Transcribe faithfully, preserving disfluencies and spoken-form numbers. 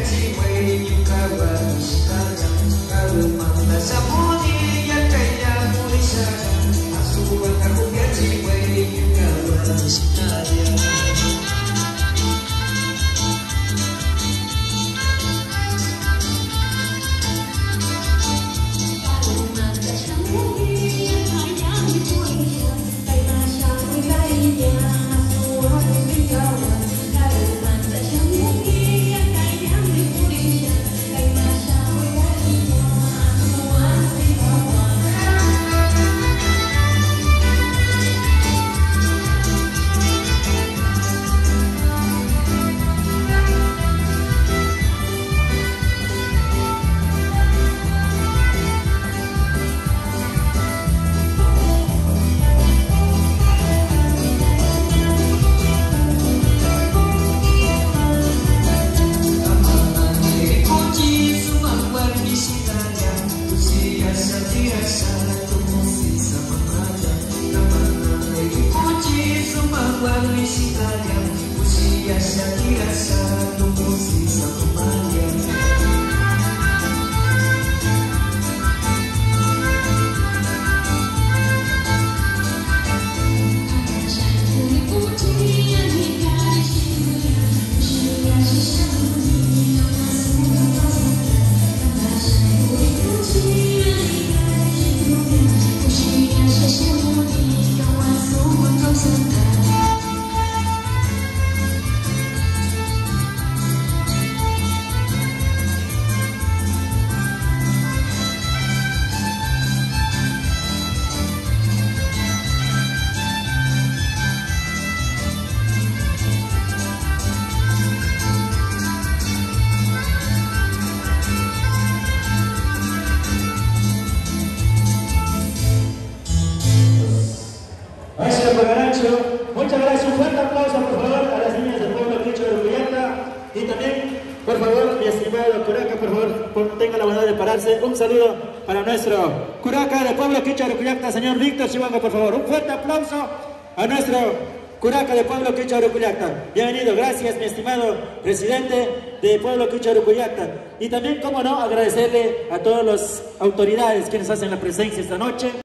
Muchas gracias, un fuerte aplauso por favor a las niñas del pueblo quichua de Urucuyacta. Y también, por favor, mi estimado Curaca, por favor, tenga la bondad de pararse. Un saludo para nuestro Curaca del pueblo quichua de Urucuyacta, señor Víctor Chihuahua, por favor. Un fuerte aplauso a nuestro Curaca del pueblo quichua de Urucuyacta. Bienvenido, gracias mi estimado presidente del pueblo quichua de Urucuyacta. Y también, cómo no, agradecerle a todas las autoridades quienes hacen la presencia esta noche.